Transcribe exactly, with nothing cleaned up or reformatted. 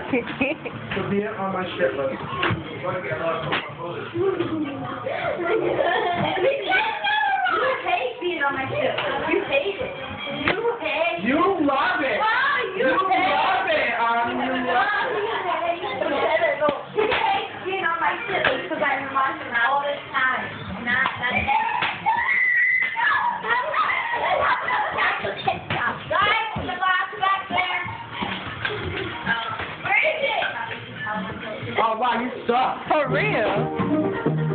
To be on my shit list. You hate being on my shit list. You hate it. You hate it. You love it. Oh, you, You hate love it. Um, you love it. You hate being on my shit list because I've been watching it all this time. Not, not. Guys, the box back there. Where is it? Oh, wow, you suck. For real?